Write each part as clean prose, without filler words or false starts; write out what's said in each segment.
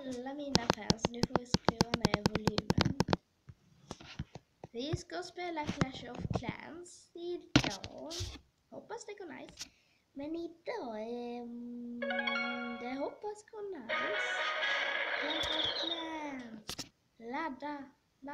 alla mina fans, nu får vi skruva ner volymen. Vi ska spela Clash of Clans idag. Hoppas det går nice. Men idag det hoppas gå nice. Clash of Clans. Ladda.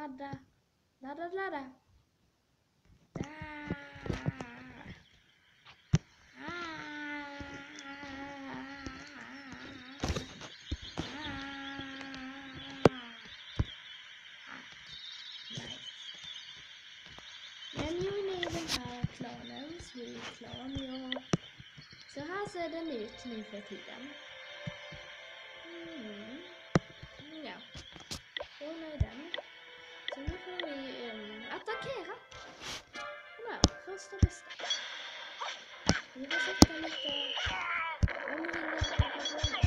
Men jag är med i den här klanen, Sweet-klan. Så här ser den ut nu för tiden. Ja, så är den. Så nu får vi attackera. Ja, första bästa. Vi får sätta lite omringar på banan.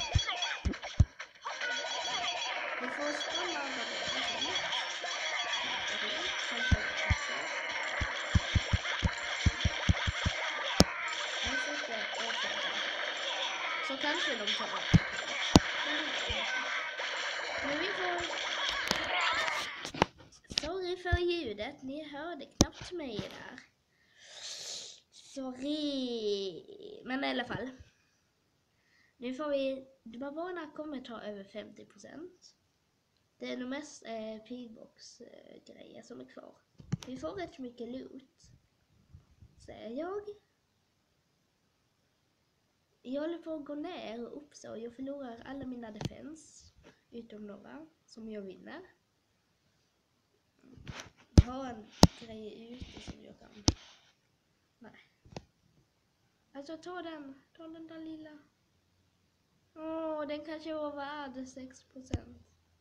Vi får spana banan. Så kanske de tar bort. Men vi får... Sorry för ljudet, ni hörde knappt mig där. Sorry. Men i alla fall. Nu får vi... Banorna kommer ta över 50%. Det är nog mest pigbox-grejer som är kvar. Vi får rätt mycket loot. Säger jag. Jag håller på att gå ner och upp så jag förlorar alla mina defense. Utom några som jag vinner. Jag har en grej ute som jag kan... Nej. Alltså ta den där lilla. Den kanske var värd 6%.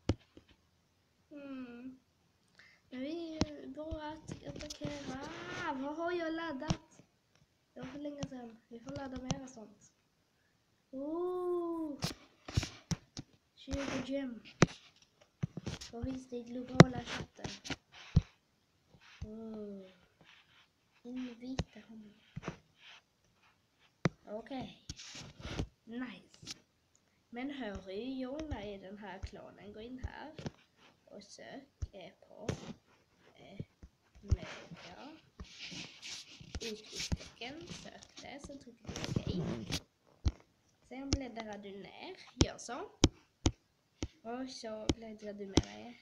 Men vi bara attackera. Vad har jag laddat? Det var för länge sedan. Vi får ladda mera sånt. 20 gem. Vad finns det i globala chatten? Invita honom. Okej. Nice. Men hörru, Jonna i den här klanen. Gå in här. Och sök på mega. Utropstecken. Sök det. Sen trycker du okej. Sen bläddrar du ner. Gör så. Och så bläddrar du ner.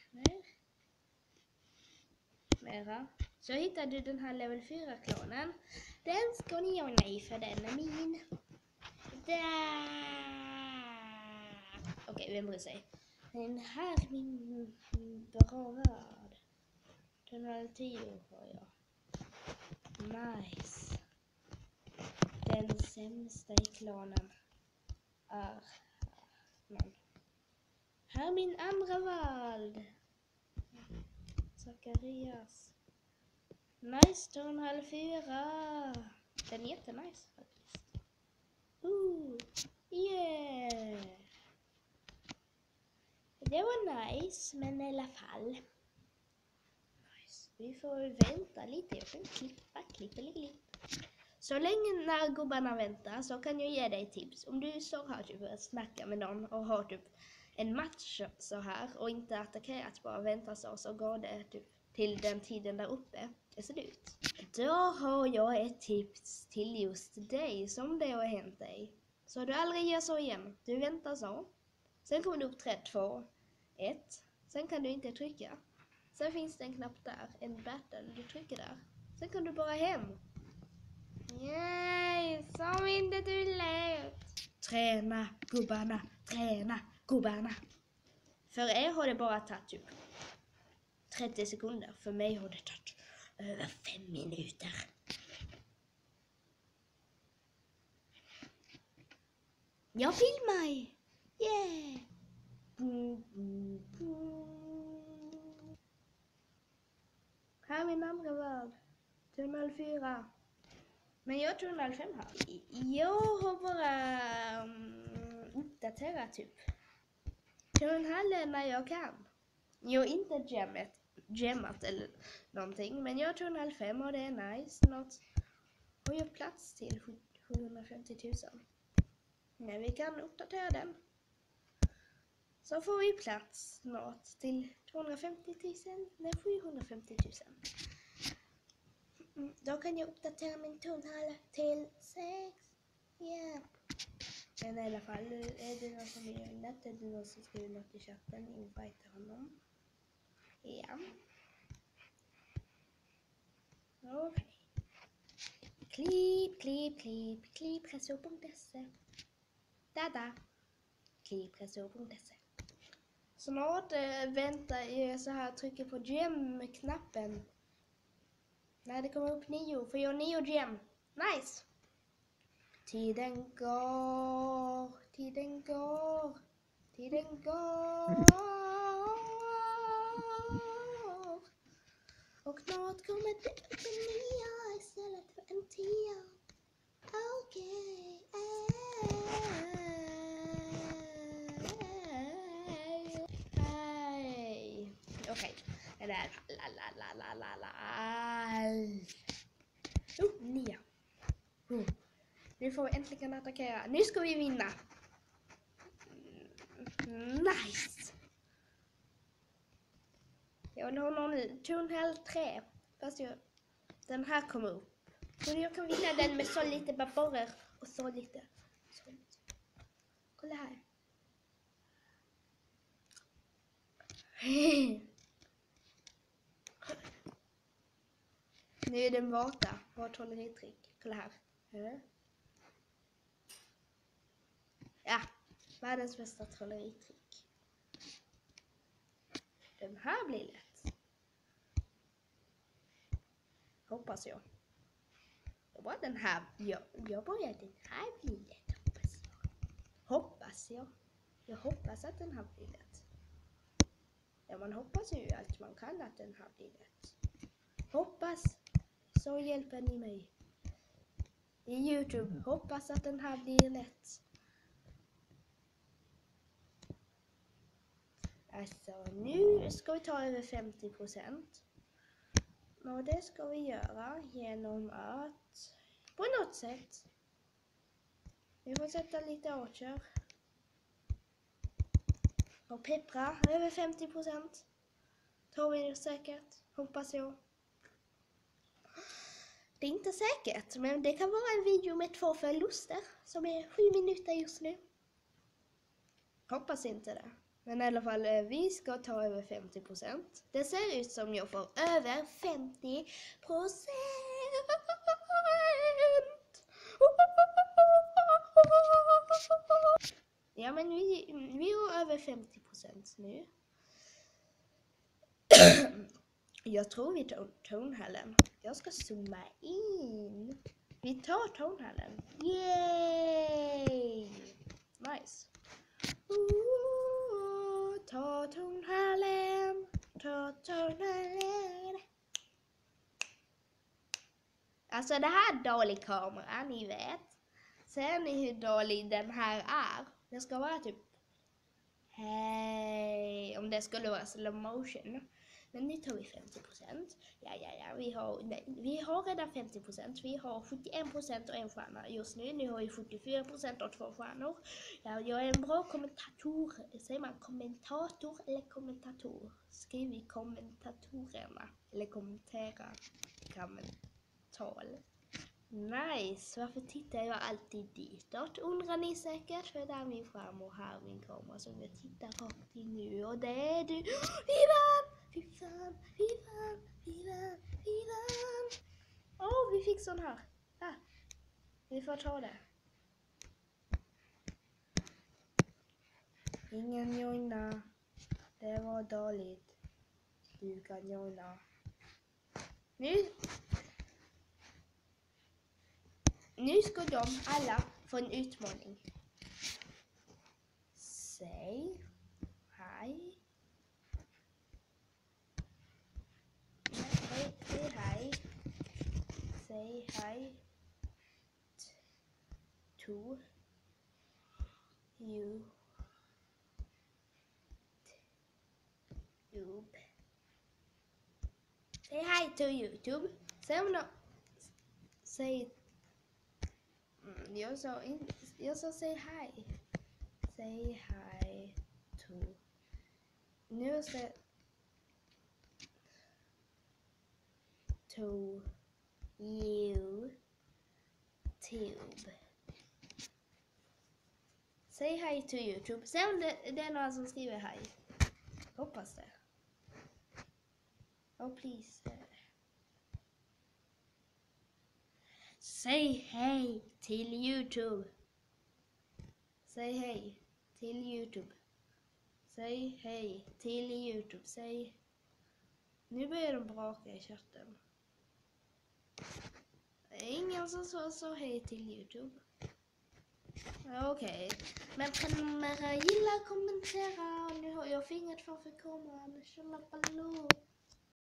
Mera. Så hittar du den här level 4-klanen. Den ska ni göra nej för den är min. Okej, vem bryr sig? Den här är min bra värld. Den här 10 har jag. Nice. Den sämsta i klanen är någon. Här är min andra värld. Zacharias. Nice, 2,5-4. Den är jättenice faktiskt. Yeah. Det var nice, men i alla fall. Nice. Vi får vänta lite. Jag kan klippa. Så länge när gubbarna väntar så kan jag ge dig tips. Om du står här typ och snackar med någon och har typ en match så här och inte attackerat, bara vänta så går det typ till den tiden där uppe är slut. Då har jag ett tips till just dig som det har hänt dig. Så du aldrig gör så igen. Du väntar så. Sen kommer du upp 3, 2, 1. Sen kan du inte trycka. Sen finns det en knapp där. En battle. Du trycker där. Sen kan du bara hem. Yay! Som inte du lät. Träna gubbarna. För er har det bara tagit typ 30 sekunder. För mig har det tagit över 5 minuter. Jag filmar! Yeah! Här är min andra värld. Tunnel 4. Men jag tror 05 här. Jag har bara uppdaterat typ. Tunneln när jag kan. Jag har inte gemmat eller någonting. Men jag tror 05 och det är nice. Snart har jag plats till 750 000. Men vi kan uppdatera den. Så får vi plats snart till 250 000, nej 750 000. Då kan jag uppdatera min tunnhall till 6. Yeah. Men i alla fall, är det någon som gör det? Är det någon som skriver något i chatten? Invite honom. Ja. Okej. Klippresso.se. Dada. Klippresso.se. Snart väntar jag så här, trycker på gem-knappen. När det kommer upp 9, får jag 9 gem. Nice! Tiden går. Och snart kommer det upp en 9 istället för en 10. Okej. Okej. Det där. Oh, 9. Nu får vi äntligen attackera. Nu ska vi vinna. Nice. Jag vill ha någon tunnhall 3. Fast den här kommer upp. Så jag kan vinna den med så lite baborer och så lite. Kolla här. Nu är den borta. Vårt trolleritrick. Kolla här. Ja, världens bästa trolleritrick. Den här blir lätt. Hoppas jag. Jag bara den här. Jag börjar den här blir lätt. Hoppas jag. Jag hoppas att den här blir lätt. Ja, man hoppas ju allt man kan att den här blir lätt. Hoppas. Så hjälper ni mig. I YouTube. Hoppas att den här blir lätt. Alltså, nu ska vi ta över 50%. Och det ska vi göra genom att på något sätt. Vi får sätta lite åter. Och peppra över 50%. Tar vi det säkert. Hoppas jag. Det är inte säkert, men det kan vara en video med 2 förluster som är 7 minuter just nu. Hoppas inte det. Men i alla fall, vi ska ta över 50%. Det ser ut som jag får över 50%. Ja, men vi har över 50% nu. Jag tror vi tar tonhallen. Jag ska zooma in. Vi tar tonhallen. Yay! Nice. Ta tonhallen. Alltså det här är dålig kamera, ni vet. Ser ni hur dålig den här är? Det ska vara typ hej, om det skulle vara slow motion. Men nu tar vi 50%. Ja, vi har redan 50%. Vi har 71% och 1 stjärna just nu. Nu har vi 74% och 2 stjärnor. Ja, jag är en bra kommentator. Säger man kommentator eller kommentator? Skriv i kommentatorerna. Eller kommentera kommental. Nice, varför tittar jag alltid ditåt? Undrar ni säkert, för där är min farmor och här är min kamera som jag tittar rakt in nu. Och det är du. Vi vann! Åh, vi fick sån här. Vi får ta det. Ingen joina. Det var dåligt. Du kan joina. Nu ska de alla få en utmaning. Säg hej. Säg hej to YouTube. Säg hej to YouTube. Säg jag sa säg hej. Säg hej to Nu måste... To YouTube. Säg hej till YouTube. Se om det är någon som skriver hej. Hoppas det. Oh please. Säg hej till YouTube. Säg hej till YouTube. Säg hej till YouTube. Säg... Nu börjar de braka i chatten. Det är ingen som sa hej till YouTube. Okej. Men prenumerera, gilla, kommentera. Nu har jag fingret framför kameran. Tjolabaloo.